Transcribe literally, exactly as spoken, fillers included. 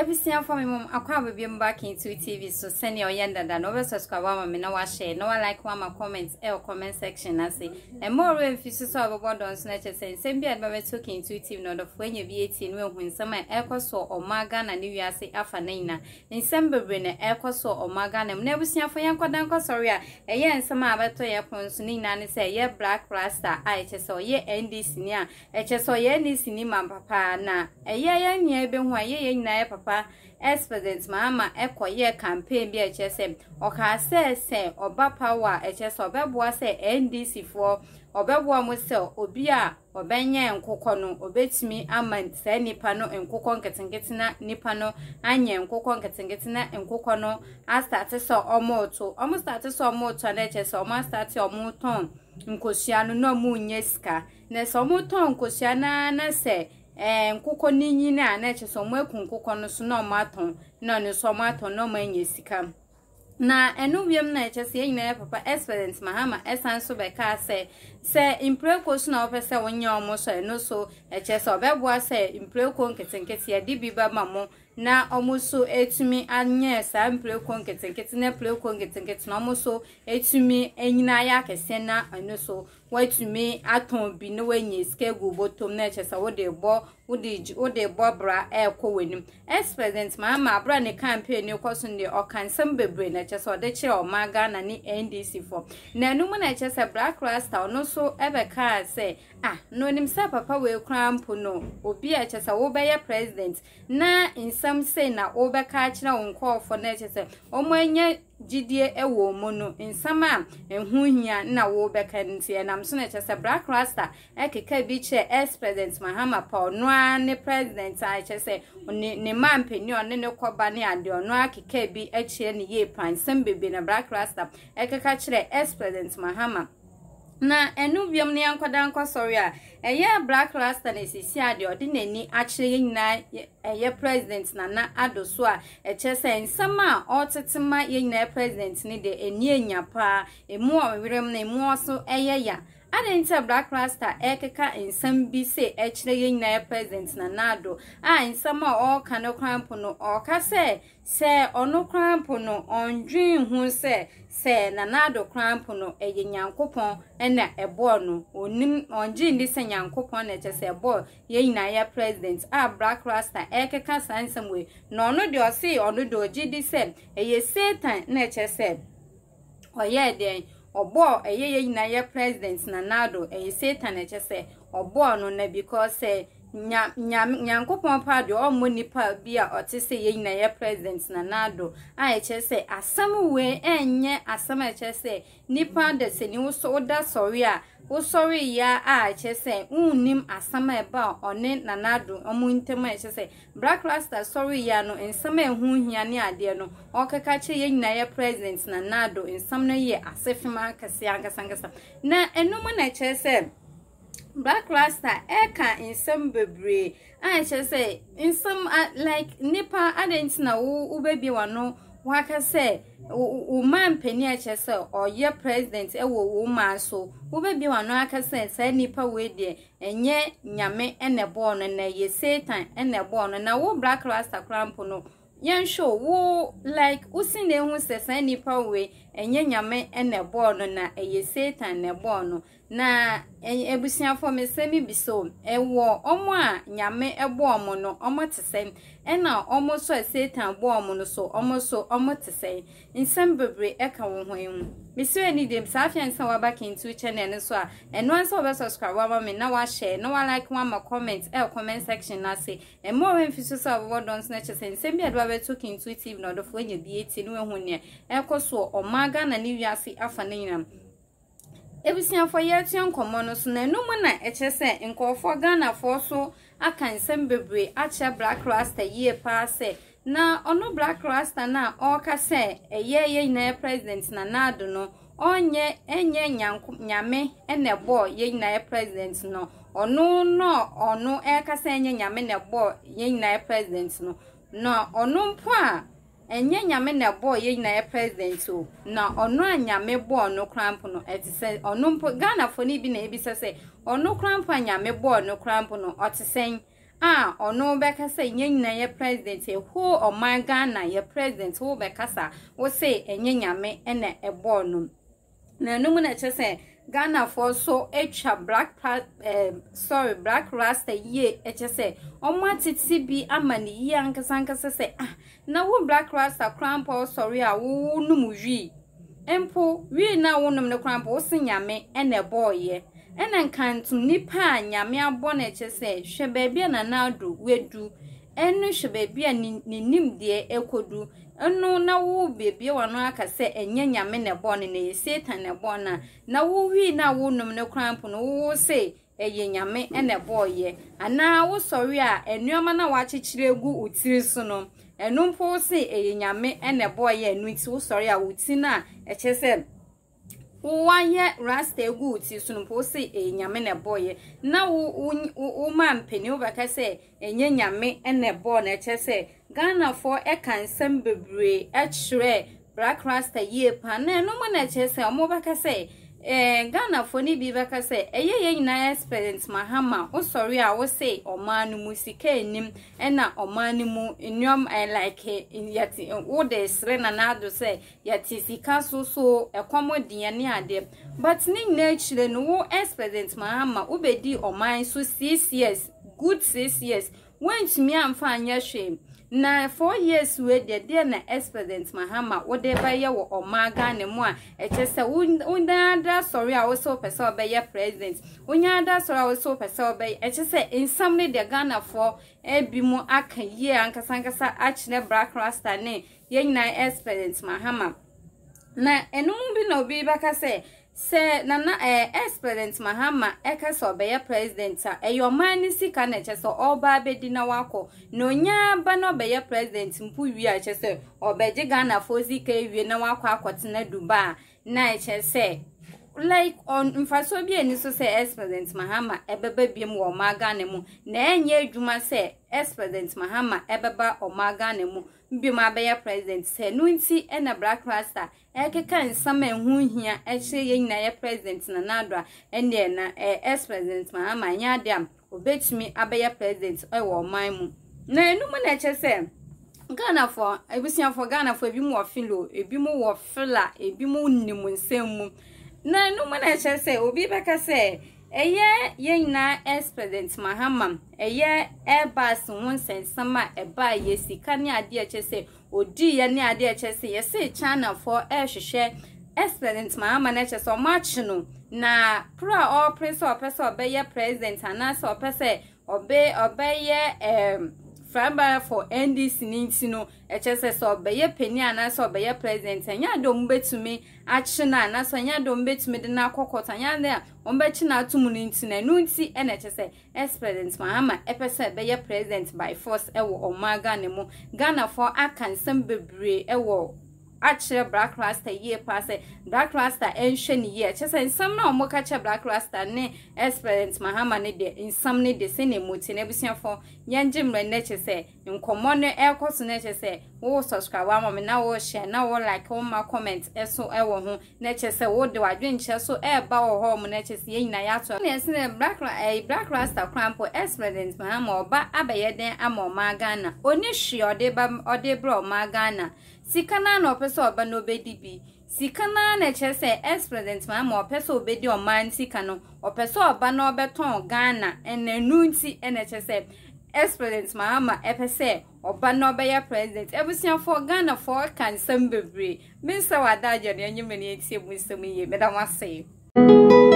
Everything for me, mom. I can't be back into T V. So send your yenda that no subscribe. Mama, no one share, no one like, one my comments, or comment section. I say, and more if you saw about on snatches and same be advice talking to T V. Not of when you be eighteen, when some echo saw or Magan and you say Afanina. In some brain, echo saw or Magan, and never seen for young Kodanko, sorry. A year and some other toy upon Sunina and say, yeah, Black Rasta, I just saw ye and this near, I just saw ye and this cinema, papa. Na a year near being why ye na papa. President mama ekwo ye campaign bi H S M o ka say say oba power H S obeboa say N D C for obeboa mo say obi a obenye nkokọ no obetimi amant say nipa no nkokọ nketenketina nipa no anye nkokọ nketenketina nkokọ no a start so omo to omo start so omo to na H S omo start omo ton nkosia no no mu nyeska na so omo ton nkosia na na say eh nkukọ ninyi na na echeso mo ekun nkukọ no so na maton na no so maton no manye sika na enu wiem na echese yin na papa experience mahama esan so be ka se se impreko so na opese wonye omo so eno so echese obeboa se impreko nketenkete ya dibi ba mamo na omuso etumi anye sa impreko nketenkete na impreko nketenkete na omuso etumi enyina ya kese na eno so watumi aton bi no wenye skegu botom na echese wo de bo wo de wo de bo bra ekọ wenim experience mahama abra ne campaign ne koso ne okansam bebre na echese ode kire o maga na ni N D C for na enu mu na echese Black Rasta no so ebe ka say ah no nim sa papa we krampo no obi a echese wo be ye president na insam say na wo be ka kire wo nkofo na echese omo anya jidie ewo mu no insama enhu hia na wo be ka ntie na mso na echese Black Rasta ekeka bi che ex president Mahama Paul no ne president a echese ne ne mampeni one ne koba ne ade ono akeka bi echie ne ye pan sam bebe na Black Rasta ekeka kire ex president Mahama na enu biom ne ankoda anko sorry a eye Black Rasta ne sisi ade odi nani akire nyina eye president Nana Addo so a echese nsama otetema ye nyina president ne de eni enyapa emu owerem na emu oso eye ya adenta Black Rasta ekeka nsam bi se echire ye nyina president Nana Addo a nsama o kano krampo no o ka se se ono krampo no ondwin hu se se Nana Addo krampo no eye nyankopon ena ebo no onim onji ndi se nyankopon na echese ebo ye nyina ya president a Black Rasta ekeka sansam we no no de o se ono de oji di se eye Satan na echese oye den obo eye ye nyina ya president Nana Addo eye Satan echese obo no na because nya nyankopon pa de o mo nipa bia otese ye nyina ya president Nana Addo a echese asam we enye asam echese nipa de se ni wo so da sorry a wo sorry ya a echese unnim asam eba one Nana Addo omo ntema echese Black Rasta sorry ya no ensam ehu hia ne ade no okeka che ye nyina ya president Nana Addo ensam na ye asefima kase angasangasa na enum na echese Black Rasta eka insam bebre I shall say insam like nipa adentina wo ubebi wano waka say o man peni echese or ye president e wo wo man so ubebi wano aka say say nipa we de enye nyame ene born na ye Satan ene born na wo Black Rasta krampo no yan show wo like usine hu se say nipa we enye nyame ene born na ye Satan ne born na ebusiafo mesemi biso ewo omo a nyame ebo omo no omo tesem ena omo so Satan bo omo no so omo so omo tesem nsem bebre eka wo hoem biso ani dem safia nsa wa back into channel ne so a eno ansa obe subscribe wa me na wa share no wa like wa ma comment e comment section na say e mo we mfiso so wa don snatch say nsem bi adwa be talking intuitive no do fo nya bi eti no ehu ne ekoso omaga na ni wiase afa na nyinam Ebisian for yet young common so na no na echese nkofo Ghana for so aka nsem bebre acha Black Rasta ye paase na ono Black Rasta na oka se eye ye na president Nana Addo no onye enye nyanku nyame ene bo ye na president no ono no ono eka se enye nyame ne bo ye na president no no ono mpo a enye nyame na boy ye na president o na ono anyame boy no cramp no etise ono Ghana fo ni bi na ebi se se ono cramp anyame boy no cramp no otisen ah ono beka say nyenya ye president e ho o man Ghana ye president ho beka sa wo say enyenya me ene ebo no na no mu na che say Ghana for so etwa black uh, sorry black rasta ye eche say omo titi bi amani ye ankasa ankasa say ah na wo black rasta crampo sorry a wo num wi empo wi na wo num ne crampo wo sinyame ene boy ye ena nkantum nipa nyame abo na eche say hwe baabi na na ado wedu enu hwe baabi ni nim de ekodu enu na wo baabi wano aka say enye nyame ne bo ne ne satan ne bo na na wo wi na wo num ne cramp no wo say eye nyame ene bo ye ana wo sorry a enuoma na wa chichire egu utiri so no enu mpo say eye nyame ene bo ye enu ti wo sorry a uti na eche say Why rasta good is soon posey a yamina boy. Now, woman penny over say, a yame and a bonnet say, Ghana for a can sembre, a shre, black rasta ye pan, no one at chess, or more back say. Eh, Ghana for ni be back say, a ye na experience mahama, oh sorry, I will say, or man musike nim, and na or manimu in yum I like it in yet in orders, renanado say, yet is he castle so a commodian de. But ning nature no experience mahama, ubedi or mine so six years, good six years, went me and find your shame. Na four years we de de na experience mahama wo de ba ye wo omaga ne mu a e chese unya da sorry a wo so pese obe ye president unya da sorry a wo so pese obe e chese insamne de Ghana for e bi mu aka ye ankasa ankasa achne black rasta ne ye nyina experience mahama na enu bi na obi baka say se nana eh experience mahama eka so be president a your man sika na che so oba bedi na wako no nya ba no be president mpu wi a che se obeje Ghana fozi ka wi na wako akotena Dubai na che se like on mfaso bi ani so say experience mahama ebeba biem wo maga ne mu na enye adwuma say experience mahama ebeba o maga ne mu bi ma be president say no nti e na black rasta ekeka nsama ehu hia ehye ye nyina ye president na nadwa ene na ex-president mahama nya dem obetimi abeya president e wo man mu na enu mu na eche se Ghana for ebusia for Ghana for ebi mu wo filo ebi mu wo fila ebi mu nimu nsem mu na enu mu na eche se obi beka se eye ye nyina ex-president mahama eye airbus won sensama eba ye sika ne ade eche se odi ye ne ade eche se ye se China for air hwehwe ex-president mahama na eche so match no na pro all prince or person obey president ana so person obey obey um Framba for N D C nintino eche se so obey penny ana so obey president anya do mbetumi achina na so anya do mbetumi de na kokota anya de ombechi na atumu nintina nunti ene eche se ex-president mahama epese obey president by force ewo omaga ne mu Ghana for akansem bebre ewo actually black rasta ye pass black rasta enhwe ni ye chese nsam na omoka che black rasta ne experience mahama ne de nsam ne de se ne moti na busiafo yanje mre ne chese nkomo ne ekoso ne chese wo subscribe wa me na wo share na wo like wo ma comment eso ewo ho ne chese wo de wadwen che so e ba wo ho mo ne chese ye nyina ya to ne se black eh black rasta crampo experience mahama oba abaye den amoma Ghana oni hwe ode ba ode bro ma Ghana sikana no peso oba no bedi bi sikana na chese ex-president mahama opeso obedi o man sikano opeso oba no beton Ghana ene nunti ene chese ex-president mahama epese oba no be ya president ebusian for Ghana for kan sembebre minsa wadaje ne nyimene etie musemi ye meda wase